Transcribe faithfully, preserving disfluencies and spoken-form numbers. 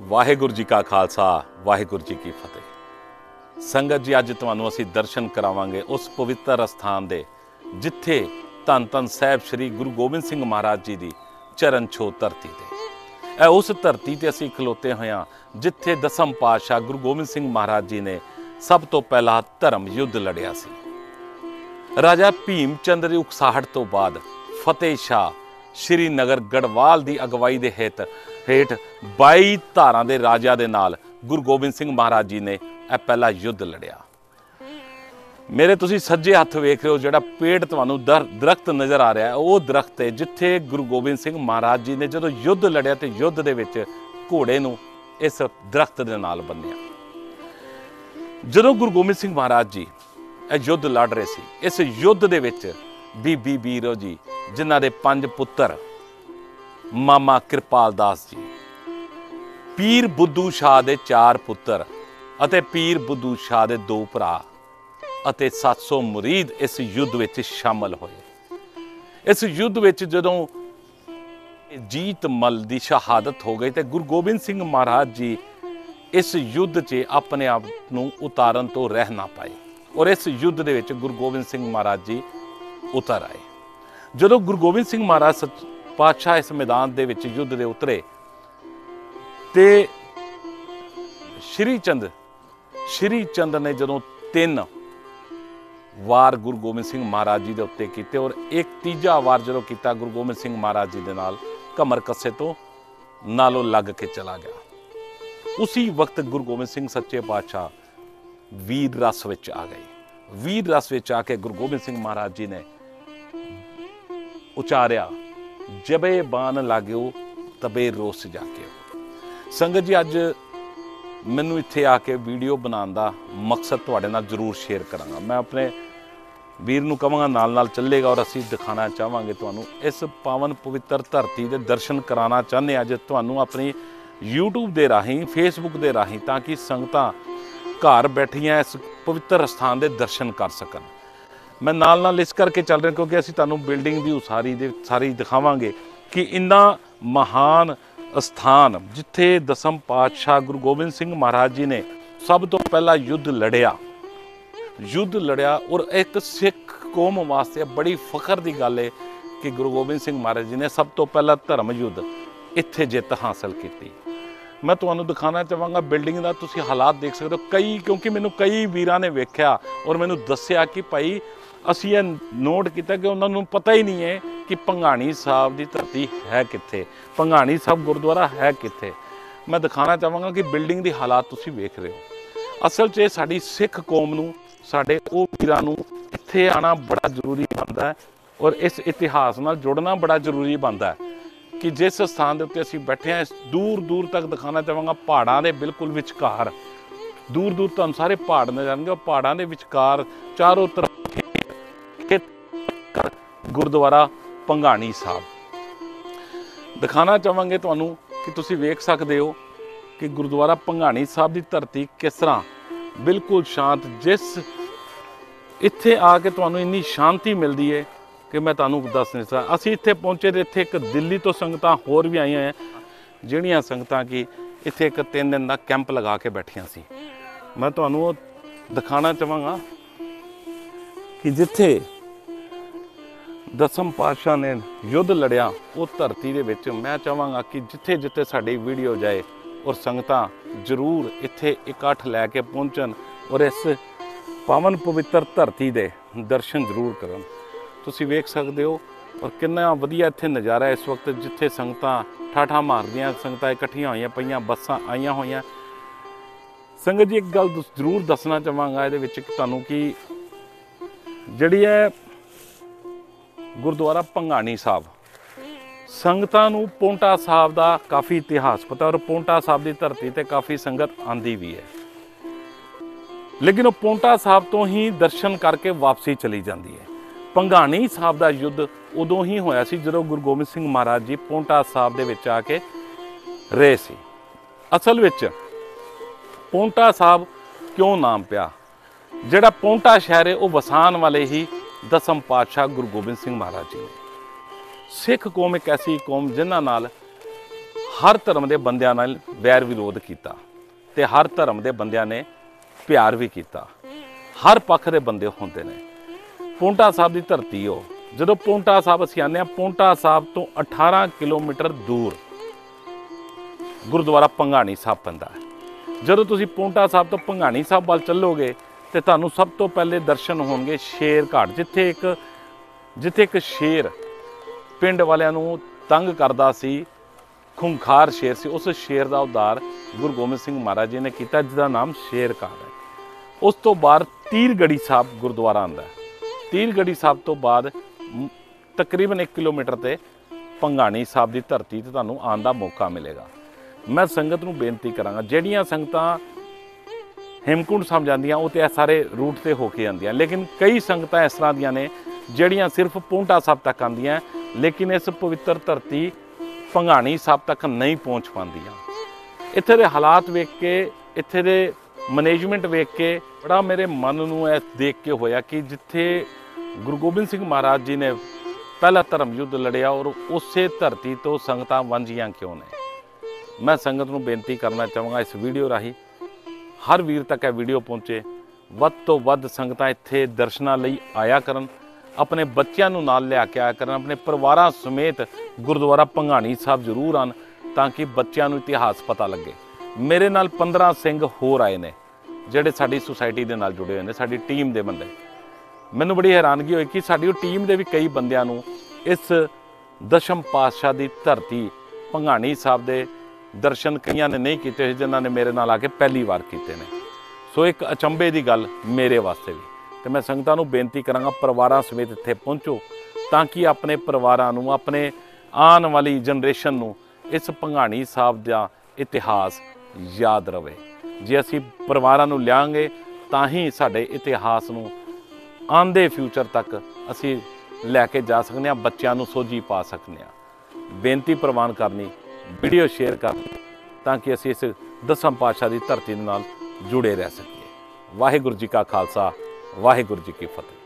वाहिगुरू जी का खालसा वाहिगुरू जी की फतेह। संगत जी अज तुहानूं असीं दर्शन करावांगे उस पवित्र अस्थान दे जिथे धन धन साहिब श्री गुरु गोबिंद सिंह महाराज जी की चरण छो धरती ते। ए उस धरती ते असीं खलोते होए हां जिथे दसम पातशाह गुरु गोबिंद सिंह महाराज जी ने सब तो पहला धर्म युद्ध लड़िया सी। राजा भीम चंद की उकसाहट तो बाद फतेह शाह श्रीनगर गढ़वाल की अगवाई के हेत हेठ बाई धारां दे राजा दे नाल गुरु गोबिंद सिंह महाराज जी ने यह पहला युद्ध लड़िया। मेरे तुसी सज्जे हथ वेख रहे हो जिहड़ा पेड़ तुहानूं दर दरख्त नज़र आ रहा है वो दरख्त है जिथे गुरु गोबिंद सिंह महाराज जी ने जदों युद्ध लड़िया तो युद्ध दे विच घोड़े नूं इस दरख्त दे नाल बन्निया। जदों गुरु गोबिंद सिंह महाराज जी यह युद्ध लड़ रहे सी, इस युद्ध दे विच बीबी बीरो जी जिन्हां दे पंज पुत्तर मामा कृपाल दास जी, पीर बुद्धू शाह दे चार पुत्तर अते पीर बुद्धू शाह दे दो भरा अते सत्त सौ मुरीद इस युद्ध विच शामिल होए। इस युद्ध विच जदों जीत मल की शहादत हो गई तो गुरु गोबिंद सिंह महाराज जी इस युद्ध च अपने आप नूं उतारन तो रह ना पाए और इस युद्ध दे विच गुरु गोबिंद सिंह महाराज जी उतर आए। जदों गुरु गोबिंद सिंह महाराज सच पातशाह इस मैदान दे विच युद्ध दे उतरे ते श्री चंद श्री चंद ने जदों तीन वार गुरु गोबिंद सिंह महाराज जी दे उत्ते कीते और एक तीजा वार जदों कीता गुरु गोबिंद सिंह महाराज जी दे नाल कमर कस्से तो नालों लग के चला गया। उसी वक्त गुरु गोबिंद सिंह सच्चे पातशाह वीर रस विच आ गए। वीर रस विच आके गुरु गोबिंद सिंह महाराज जी ने उचारिया, जबे बान लाग्यो तबे रोस जाके। संगत जी अज मैनू इत्थे आके वीडियो बनाने का मकसद तुहाडे नाल जरूर शेयर करांगा। मैं अपने वीर नूं कहांगा नाल नाल चलेगा और असीं दिखाना चाहांगे तुहानूं इस पावन पवित्र धरती दे दर्शन कराना चाहते अज तुहानूं अपनी यूट्यूब दे राहीं फेसबुक दे राहीं ताकि संगतां घर बैठियां इस पवित्र स्थान दे दर्शन कर सकन। मैं नाल नाल इस करके चल रहा क्योंकि असीं तुहानूं बिल्डिंग की उसारी दे सारी दिखावांगे कि इन्ना महान स्थान जिथे दसम पातशाह गुरु गोबिंद सिंह महाराज जी ने सब तो पहला युद्ध लड़िया युद्ध लड़िया और एक सिख कौम वास्ते बड़ी फखर की गल है कि गुरु गोबिंद सिंह महाराज जी ने सब तो पहला धर्म युद्ध इत्थे जित हासिल की। मैं तुहानूं दिखाना चाहांगा बिल्डिंग का तुसीं हालात देख सकते हो। कई क्योंकि मैनूं कई वीरां ने वेख्या और मैनूं दस्सिया कि भाई असीं ये नोट किया कि उन्होंने पता ही नहीं है कि भंगाणी साहब की धरती है कित्थे, भंगाणी साहब गुरुद्वारा है कित्थे। मैं दिखाना चाहांगा कि बिल्डिंग की हालात तुसीं वेख रहे हो। असल च साडी सिख कौम नूं साडे ओह वीरां नूं इत्थे आना बड़ा जरूरी बनता है और इस इतिहास नाल जुड़ना बड़ा जरूरी बनता है कि जिस स्थान के उत्ते असीं बैठे हैं दूर दूर तक दिखाना चाहांगा पहाड़ां दे बिल्कुल विचकार दूर दूर तुहानूं सारे पहाड़ नज़र आउणगे और पहाड़ां दे विचकार चारों तरफ गुरुद्वारा भंगाणी साहब दिखाना चाहांगे तुहानूं कि तुसीं वेख सकदे हो कि गुरुद्वारा भंगाणी साहब की धरती किस तरह बिल्कुल शांत, जिस इत्थे आके तुहानूं इन्नी शांति मिलती है कि मैं तुहानूं दस नहीं सकदा। असीं इत्थे पहुंचे तो इत्थे एक दिल्ली तो संगतां होर भी आईयां हैं जिहड़ियां संगतां कि इत्थे एक तीन दिन का कैंप लगा के बैठियां सी। मैं तुहानूं दिखाना चाहांगा कि जिथे दसम पातशाह ने युद्ध लड़िया वो धरती दे विच मैं चाहांगा कि जिथे जिथे साडी वीडियो जाए और संगतां जरूर इत्थे इकट्ठ लैके पहुंचन और इस पावन पवित्र धरती दे दर्शन जरूर करन। तुसीं वेख सकदे हो और कितना वधिया इत्थे नज़ारा है इस वक्त जिथे संगतां ठाठा मारदियां संगतां इकट्ठियां होईयां पईयां बसां आईयां होईयां। संगत जी एक गल जरूर दसना चाहांगा इहदे विच तुहानूं कि जिहड़ी है गुरुद्वारा भंगाणी साहब संगतां नूं पौंटा साहब का काफ़ी इतिहास पता और पौंटा साहब की धरती ते काफ़ी संगत आंदी भी है, लेकिन वो पौंटा साहब तो ही दर्शन करके वापसी चली जाती है। भंगाणी साहब का युद्ध उदों ही होया सी जदों गुरु गोबिंद सिंह महाराज जी पौंटा साहब दे विच आके रहे सी। असल विच पौंटा साहब क्यों नाम पिया, जिहड़ा पौंटा शहर है वो वसाण वाले ही दसम पातशाह गुरु गोबिंद सिंह महाराज जी ने। सिख कौम एक ऐसी कौम जिन्हां नाल हर धर्म के बंदियां नाल वैर विरोध किया ते हर धर्म के बंदियां ने प्यार भी किया। हर पक्ष के बंदे होंदे ने। पौंटा साहब की धरती हो, जो पौंटा साहब असीं आने पौंटा साहब तो अठारह किलोमीटर दूर गुरुद्वारा भंगाणी साहब पैंदा है। जो तुसीं पौंटा साहब तो भंगाणी साहब वाल चलोगे तो तुहानूं सब तो पहले दर्शन होणगे शेर घाट, जिथे एक जिथे एक शेर पिंड वालियां नूं तंग करदा सी, खुंखार शेर सी। उस शेर का उद्धार गुरु गोबिंद सिंह महाराज जी ने किया, जिसका नाम शेर घाट है। उस तो बाद तीरगढ़ी साहब गुरुद्वारा आंदा है। तीरगढ़ी साहब तो बाद तकरीबन एक किलोमीटर ते भंगाणी साहब की धरती ते तुहानूं आउण दा मौका मिलेगा। मैं संगत नूं बेनती करांगा, ਜਿਹੜੀਆਂ संगतां हेमकुंड साहब जांदियां ਉਹ ਤੇ सारे रूट से होके आंदियां, लेकिन कई संगतां इस तरह दियां ने ਜਿਹੜੀਆਂ सिर्फ पौंटा साहब तक आंदियां, लेकिन इस पवित्र धरती भंगाणी साहब तक नहीं पहुँच पांदियां। इत्थे दे हालात वेख के, इत्थे दे मैनेजमेंट वेख के बड़ा मेरे मन नूं इह देख के होया कि जिथे गुरु गोबिंद सिंह महाराज जी ने पहला धर्म युद्ध लड़िया और उस धरती तो संगतां वांझियां क्यों ने। मैं संगत नूं बेनती करना चाहांगा इस वीडियो राही हर वीर तक यह वीडियो पहुँचे, वध तो वध संगतां इत्थे दर्शनां लई आया करन, अपने बच्चों नूं नाल लिया के आया करन, अपने परिवारां समेत गुरुद्वारा भंगाणी साहब जरूर आन ताकि बच्चों नूं इतिहास पता लगे। मेरे नाल पंद्रह सिंह होर आए ने जिहड़े साडी सुसाइटी दे नाल जुड़े हुए ने, साडी टीम दे बंदे। मैनूं बड़ी हैरानगी होई कि साडी टीम दे भी कई बंदियां नूं इस दशम पातशाह की धरती भंगाणी साहब दे दर्शन कईयां ने नहीं कीते, जिन्हां ने मेरे नाल आके पहली बार कीते ने। सो एक अचंभे की गल मेरे वास्ते भी। तो मैं संगतां नूं बेनती करांगा परिवारां समेत इत्थे पहुँचो ताकि अपने परिवारां नूं, अपने आने वाली जनरेशन नूं इस भंगाणी साहब का इतिहास याद रहे। जे असीं परिवारां नूं लियांगे तां ही साडे इतिहास नूं आंदे फ्यूचर तक असीं लैके जा सकते हैं, बच्चों नूं सोझी पा सकते हैं। बेनती प्रवान करनी, वीडियो शेयर करनी ताकि असीं इस दसम पातशाह की धरती नाल जुड़े रह सकीए। वाहिगुरू जी का खालसा, वाहिगुरू जी की फतेह।